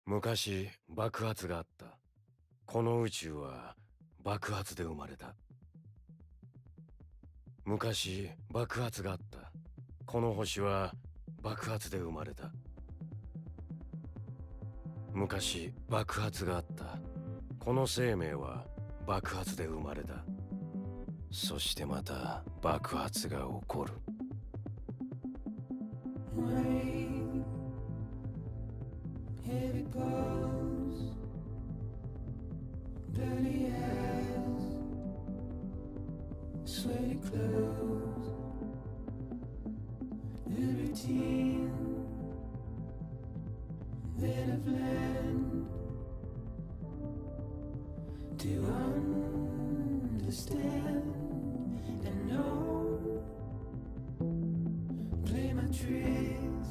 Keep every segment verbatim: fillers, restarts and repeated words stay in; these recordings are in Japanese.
昔爆発があった。この宇宙は爆発で生まれた。昔爆発があった。この星は爆発で生まれた。昔爆発があった。この生命は爆発で生まれた。そしてまた爆発が起こる。 Heavy clothes, dirty eyes, sweaty clothes, the routine that I've learned to understand and know. Play my tricks,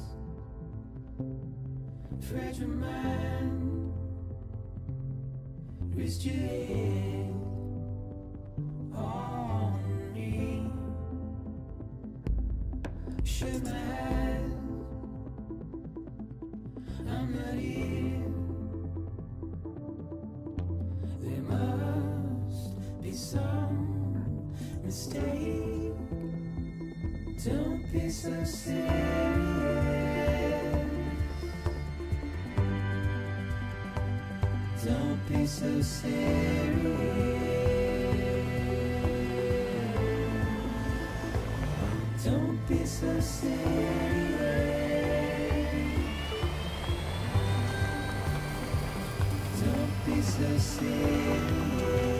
fragile mind, rest your head on me. Shut my eyes, I'm not here. There must be some mistake. Don't be so serious. Don't be so serious. Don't be so serious. Don't be so serious.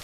け。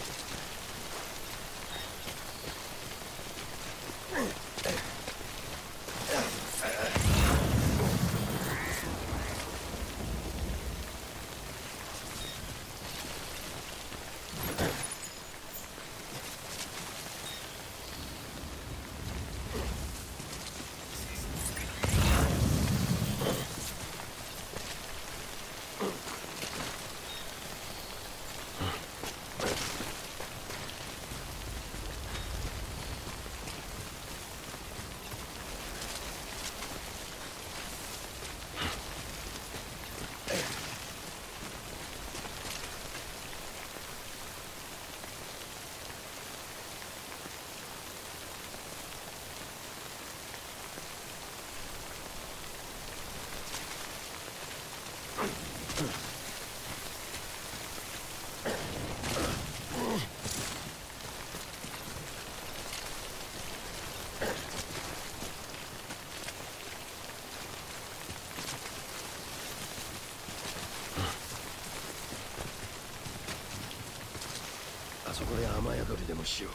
あそこで雨宿りでもしよう。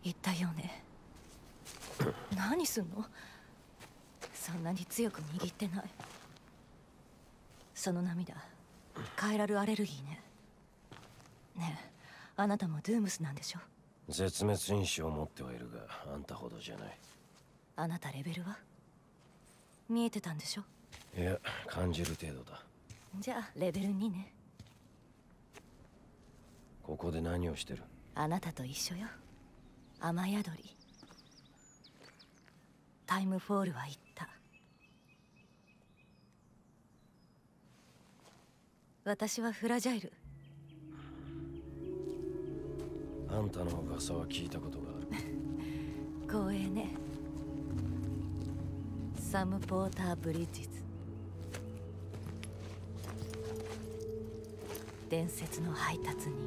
言ったよね。何すんの？そんなに強く握ってない。その涙、カイラルアレルギーね。ねえ、あなたもドゥームスなんでしょ？ 絶滅因子を持ってはいるが、あんたほどじゃない。 あなたレベルは見えてたんでしょ？ いや、感じる程度だ。 じゃあレベルにね。 ここで何をしてる？ あなたと一緒よ。雨宿り。タイムフォールは言った。私はフラジャイル。 あんたの噂は聞いたことがある。 光栄ね。サム・ポーター・ブリッジズ。伝説の配達人。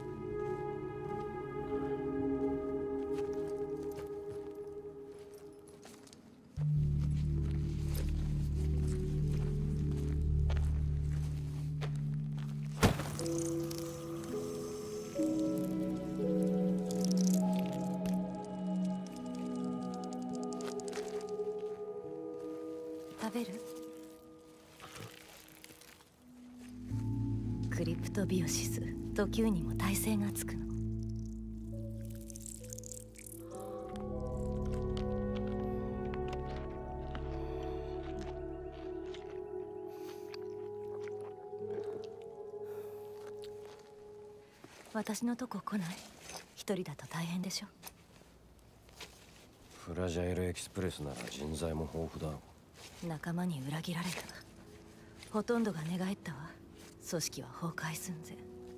食べる？クリプトビオシス、トキューにも耐性がつくの。私のとこ来ない？一人だと大変でしょ。 フラジャイルエキスプレスなら人材も豊富だろう。仲間に裏切られた。ほとんどが寝返ったわ。組織は崩壊寸前。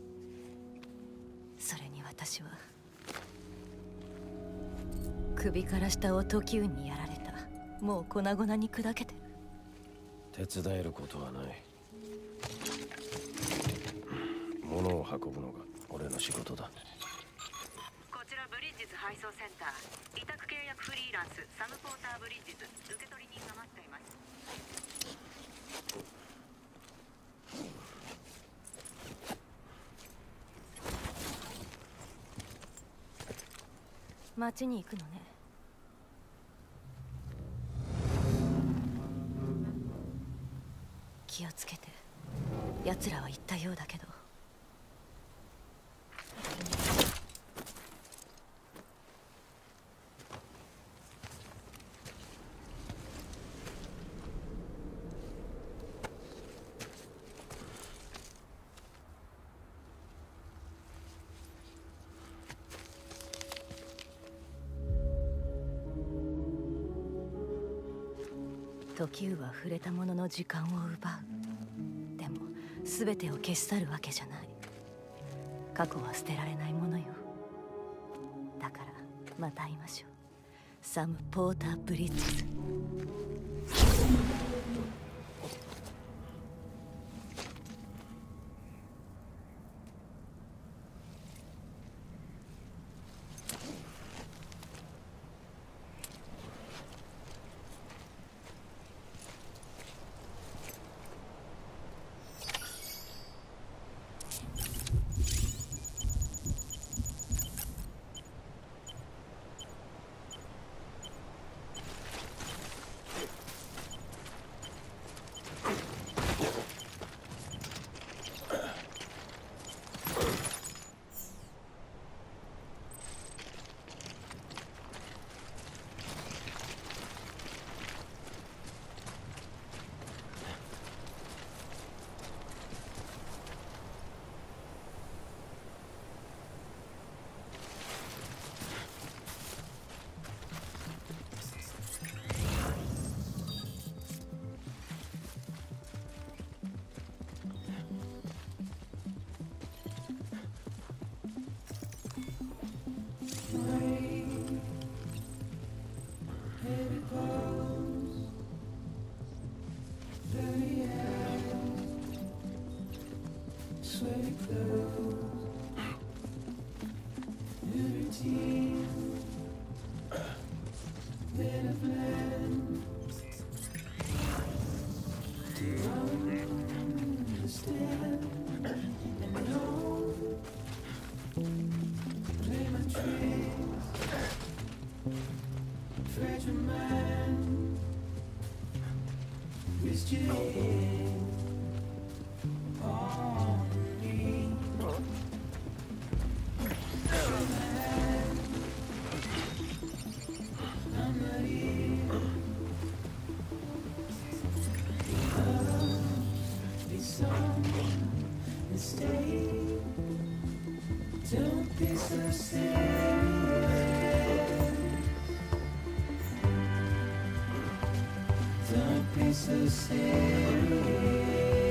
それに私は首から下をトキューンにやられた。もう粉々に砕けてる。手伝えることはない。物を運ぶのが俺の仕事だ。 こちらブリッジズ配送センター。委託契約フリーランスサム・ポーター・ブリッジズ。受け取り人が待っています。 町に行くのね。気をつけて。奴らは言ったようだけど。時は触れたものの時間を奪う。でも全てを消し去るわけじゃない。過去は捨てられないものよ。だからまた会いましょう。サム・ポーター・ブリッジズ。 twist your head on me. I'm not here. Be some mistake. Don't be so serious. Don't be so serious.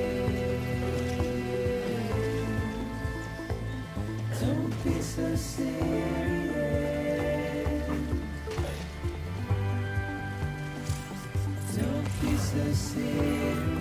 Don't be so serious. Don't be so serious.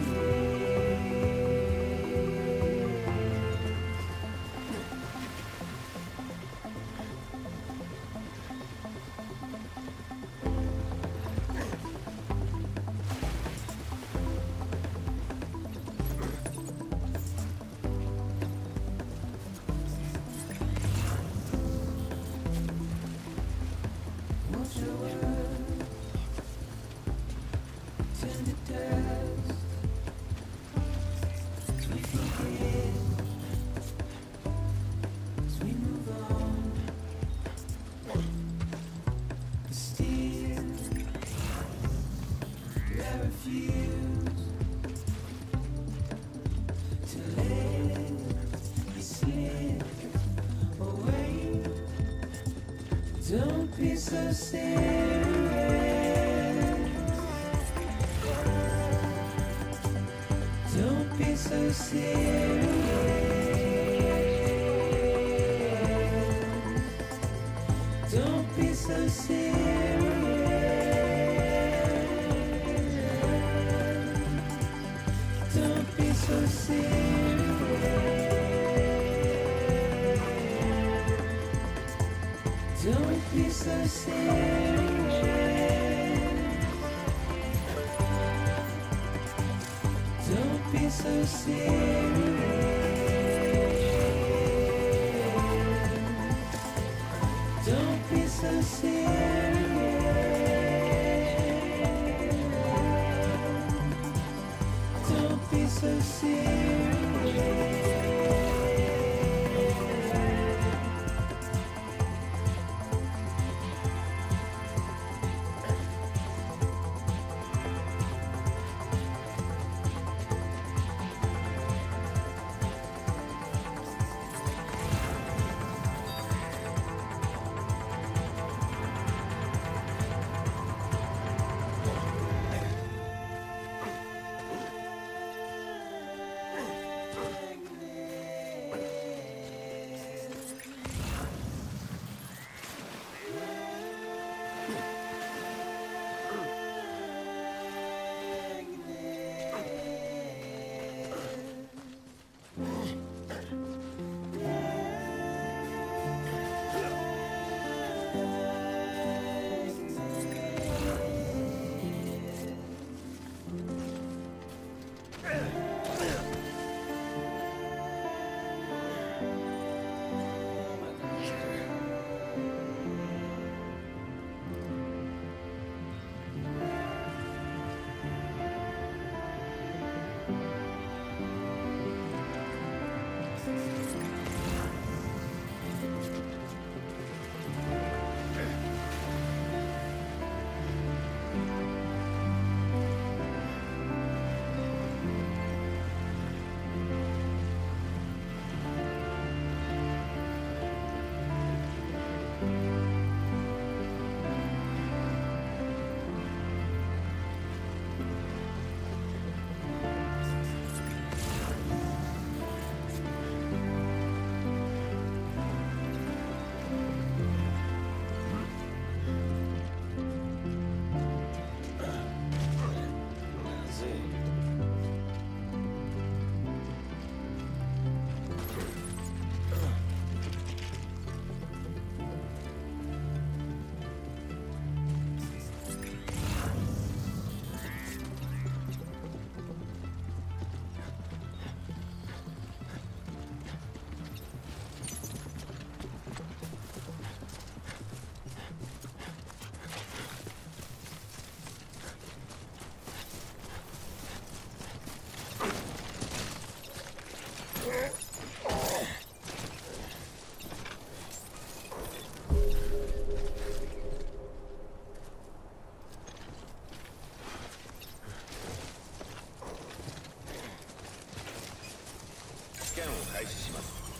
Watch your words turn to dust. We forget as we move on. But still, I refuse to let you slip away. Don't be so serious. Don't be so serious. Don't be so serious. Don't be so serious. Don't be so serious. Don't be so serious. Don't be so serious. Don't be so serious.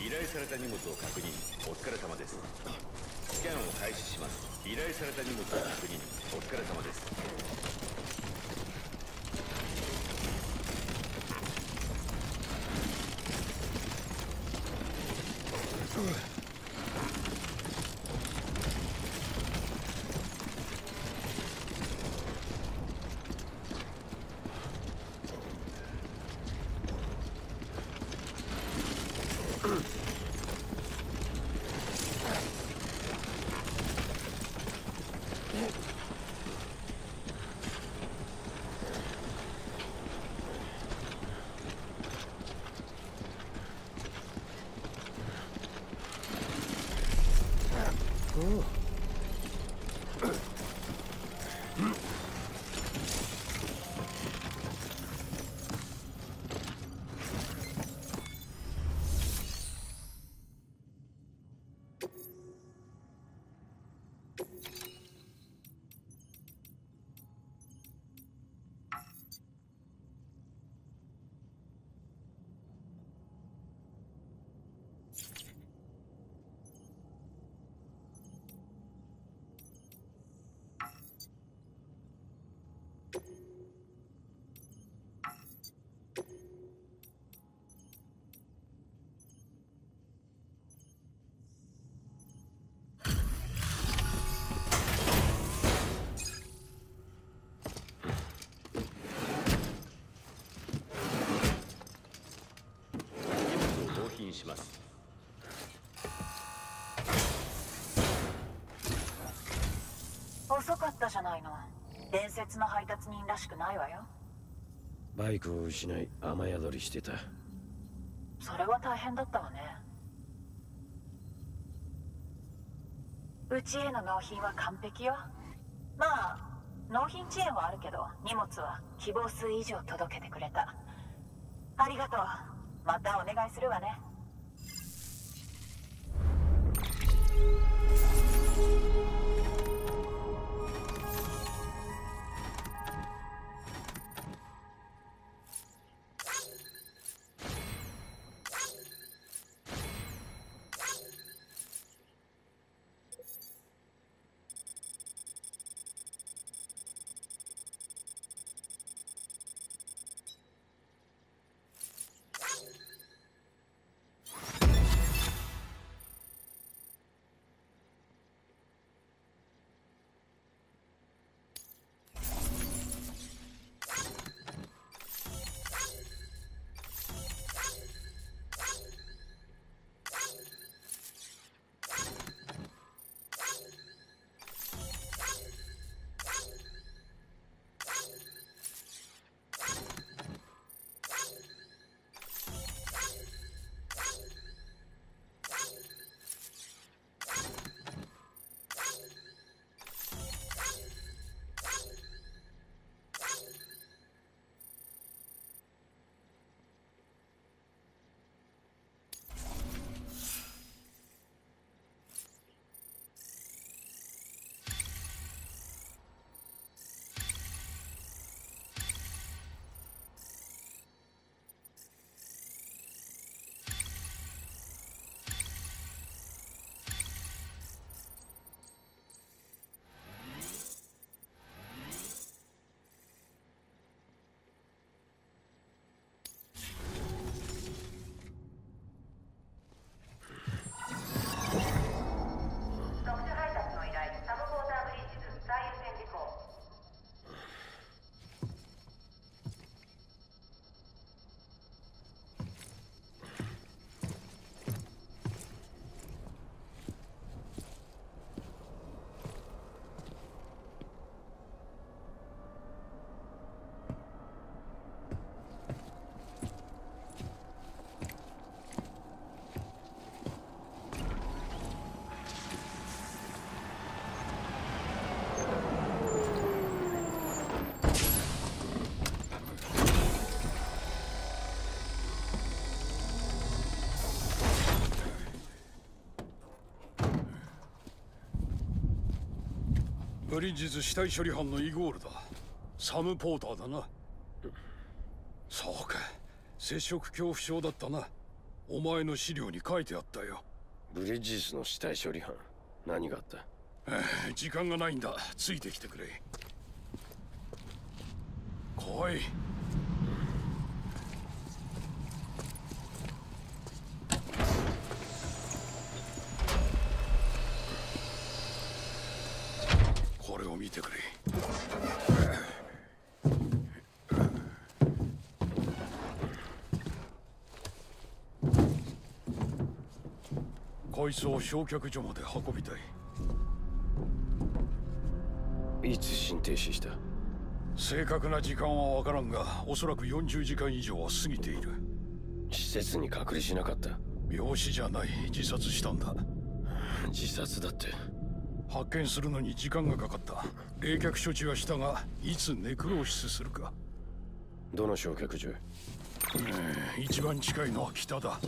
依頼された荷物を確認。お疲れ様です。スキャンを開始します。依頼された荷物を確認。お疲れ様です。します。 遅かったじゃないの。伝説の配達人らしくないわよ。 バイクを失い雨宿りしてた。 それは大変だったわね。うちへの納品は完璧よ。まあ納品遅延はあるけど荷物は希望数以上届けてくれた。ありがとう。またお願いするわね。 ブリッジズ死体処理班のイゴールだ。サム・ポーターだな。そうか、接触恐怖症だったな。 お前の資料に書いてあったよ。 ブリッジスの死体処理班、何があった？ ええ、時間がないんだ。ついてきてくれ。来い。これを見てくれ。こいつを焼却所まで運びたい。 いつ心停止した？ 正確な時間はわからんが、おそらくよんじゅうじかん以上は過ぎている。 施設に隔離しなかった？ 病死じゃない。自殺したんだ。 自殺だって。 発見するのに時間がかかった。冷却処置はしたが、いつネクローシスするか。 どの焼却所へ？ えー、一番近いのは北だ。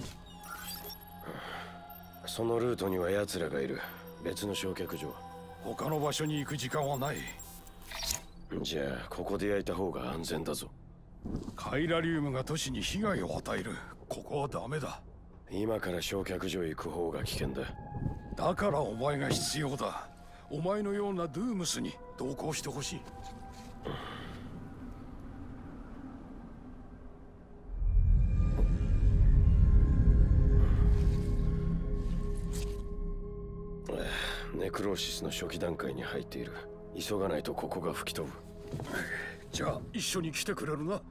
そのルートには奴らがいる。別の焼却所。 他の場所に行く時間はない。 じゃあここで焼いた方が安全だぞ。 カイラリウムが都市に被害を与える。ここはダメだ。 今から焼却所へ行く方が危険だ。 だからお前が必要だ。お前のようなドゥームスに同行してほしい。 ネクローシスの初期段階に入っている。急がないとここが吹き飛ぶ。 じゃあ一緒に来てくれるな。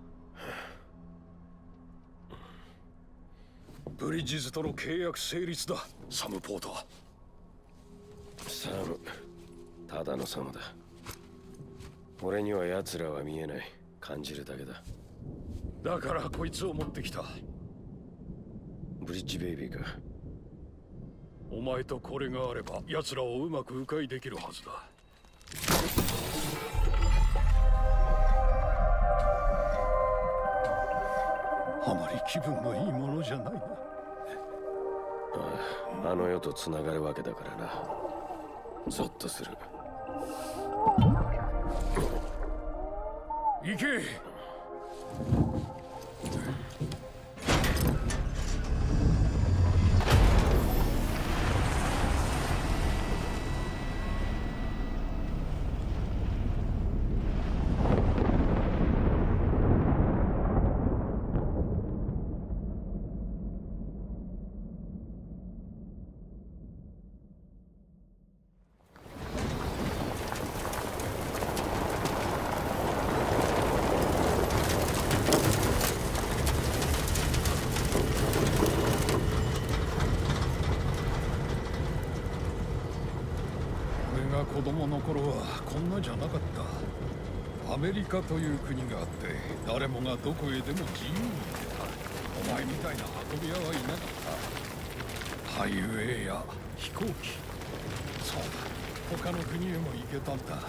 ブリッジズとの契約成立だ、サム・ポーター。 サム、ただのサムだ。俺には奴らは見えない。感じるだけだ。 だからこいつを持ってきた。 ブリッジベイビーか。 お前とこれがあれば奴らをうまく迂回できるはずだ。あまり気分のいいものじゃないな。ああ、あの世とつながるわけだからな。ゾッとする。 行け。子供の頃はこんなじゃなかった。アメリカという国があって、誰もがどこへでも自由に行けた。お前みたいな運び屋はいなかった。ハイウェイや飛行機、そうだ、他の国へも行けたんだ。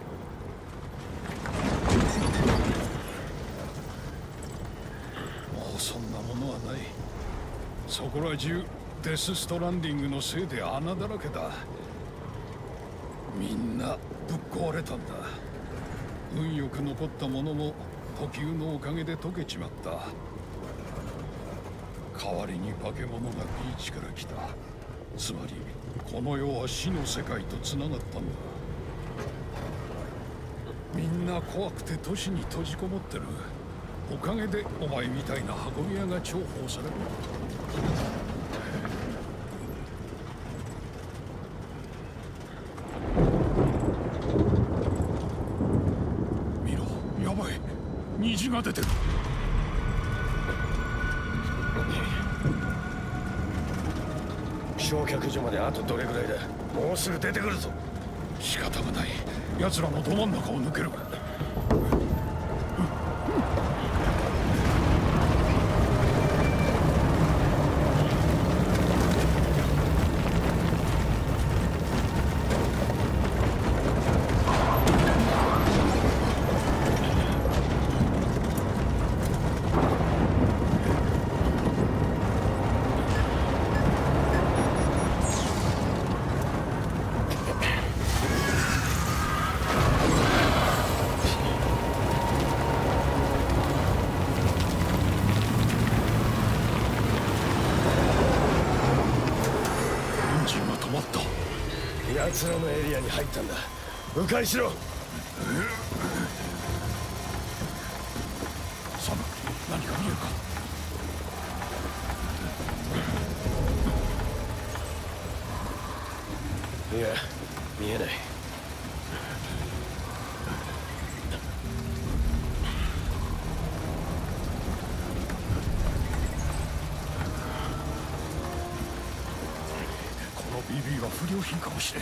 もうそんなものはない。そこら中デス・ストランディングのせいで穴だらけだ。みんなぶっ壊れたんだ。運よく残ったものも時運のおかげで溶けちまった。代わりに化け物がビーチから来た。つまりこの世は死の世界とつながったんだ。みんな怖くて都市に閉じこもってる。おかげでお前みたいな運び屋が重宝される。虹が出てる。 焼却所まであとどれぐらいだ？もうすぐ出てくるぞ。 仕方がない。奴らのど真ん中を抜ける。 奴らのエリアに入ったんだ。迂回しろ。 サム、何か見えるか？ いや、見えない。 この ビービー は不良品かもしれん。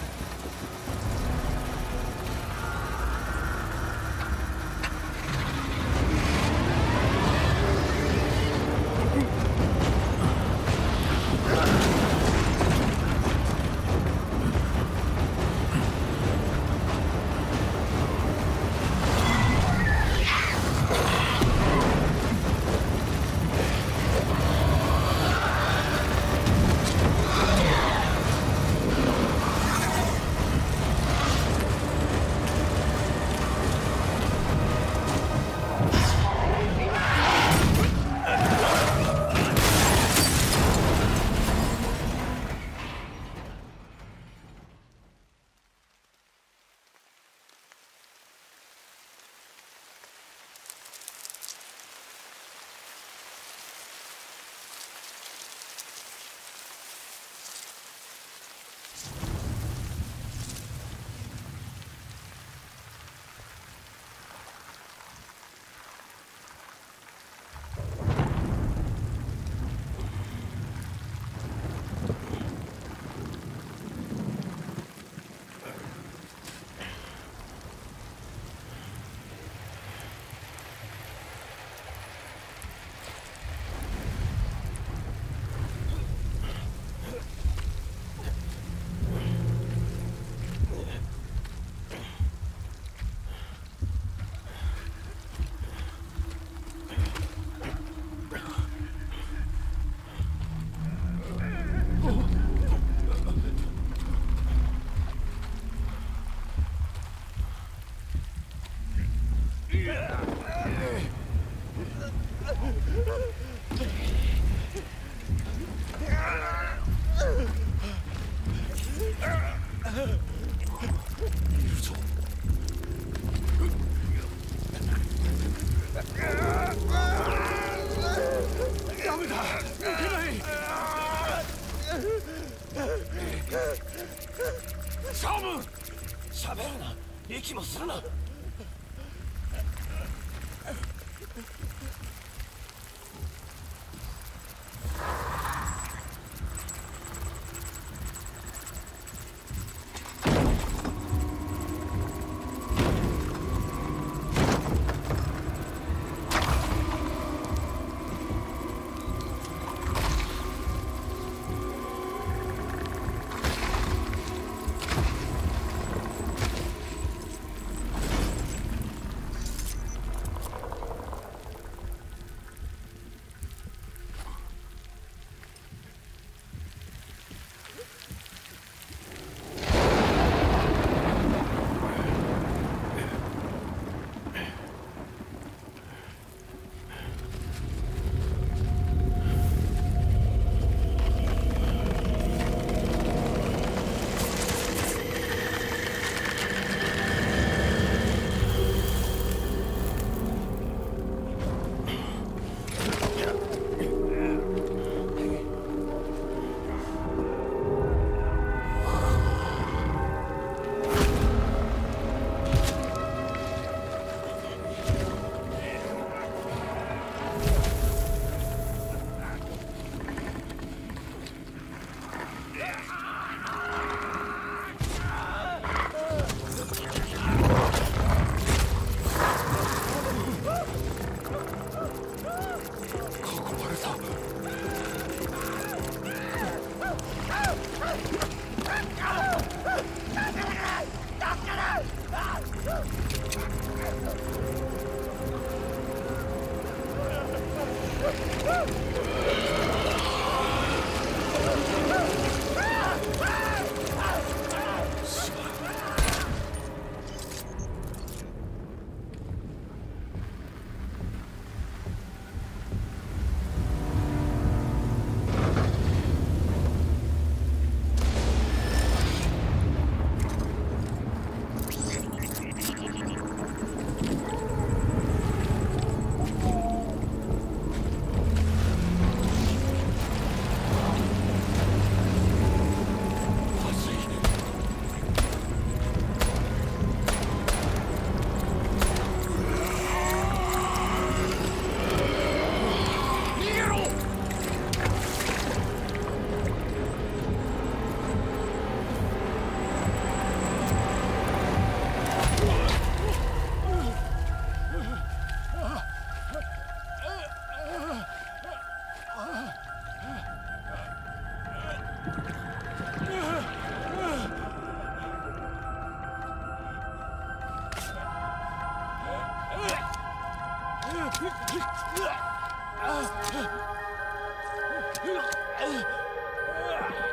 サム！喋るな。息もするな。 Uh,